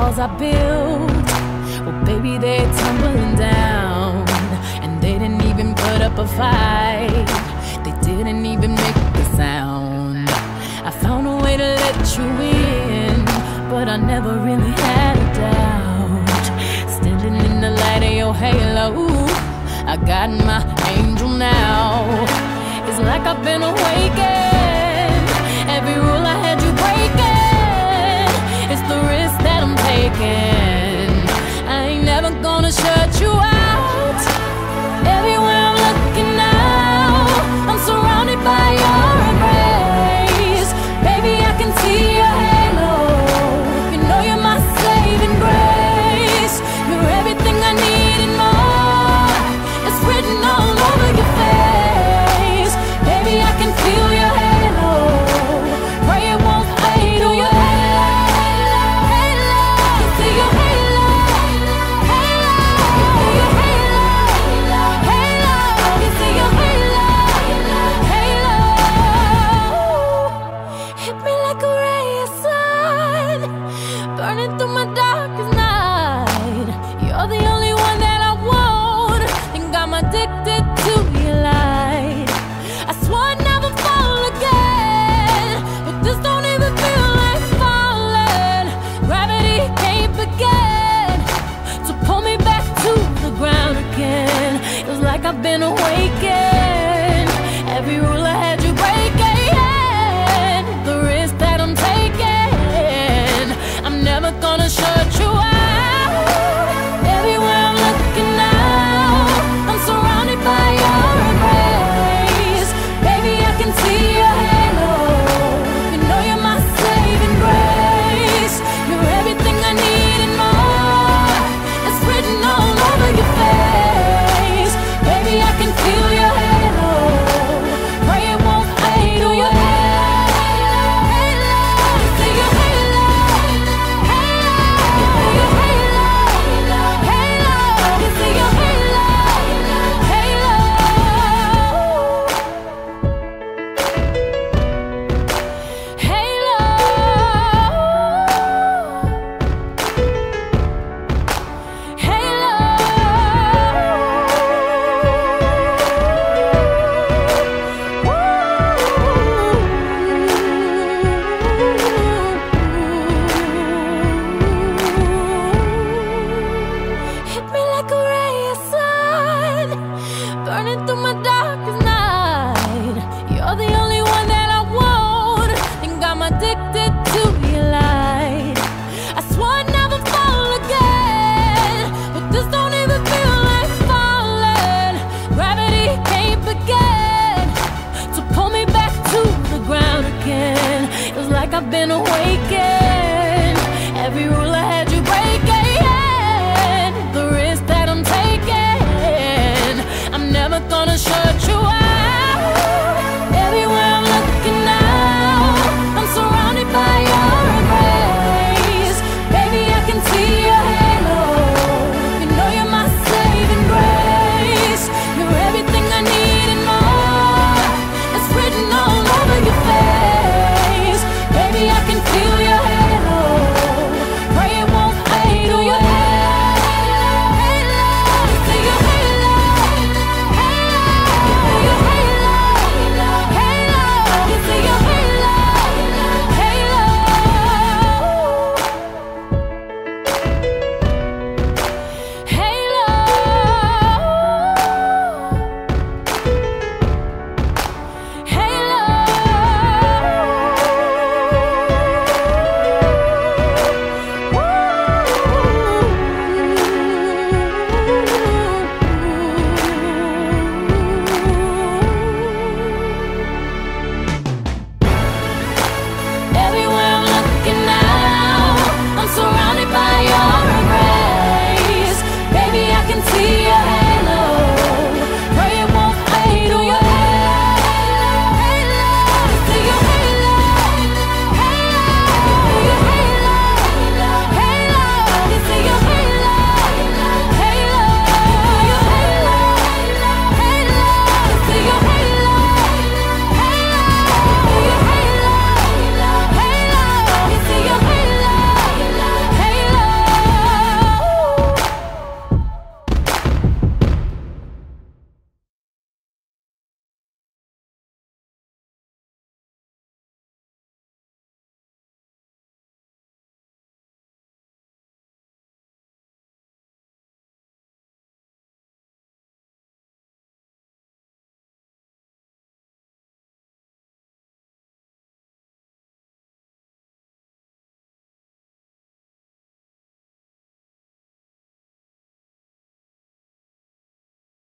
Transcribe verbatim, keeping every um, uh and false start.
walls I built, well baby, they're tumbling down. And they didn't even put up a fight, they didn't even make a sound. I found a way to let you in, but I never really had a doubt. Standing in the light of your halo, I got my angel now. It's like I've been awakened. Every rule I had you breaking, it's the risk that I'm taking. I ain't never gonna shut you out. Everywhere I'm looking now, I'm surrounded by your embrace. Baby, I can see your halo. You know you're my saving grace. You're everything I need and more. It's written all over your face. Baby, I can feel your halo. Pray it won't fade. Oh, your halo, halo. I see your halo, halo. Your halo, halo. I see your halo, halo. Hit me like a ray of sun, burning through my darkest night. You're the only one that I want. Think I'm addicted to your light. I swore I'd never fall again, but this don't even feel like falling. Gravity can't begin to pull me back to the ground again. It's like I've been awakened. Every rule I had you breaking, the risk that I'm taking. I'm never gonna shut you out. Everywhere I'm looking now, I'm surrounded by your embrace. Baby, I can see your halo. You know you're my saving grace. You're everything I need and more. It's written all over your face. Baby, I can feel your halo. Pray it won't fade. Oh, your halo, halo. I see your halo, halo. Your halo, halo. I see your halo, halo. Hit me like a ray of sun, burning through my darkest night. You're the only one that I want. Think I'm addicted to your light. I swore I'd never fall again, but this don't even feel like falling. Gravity can't begin to pull me back to the ground again. It's like I've been awakened. Every rule I had you break.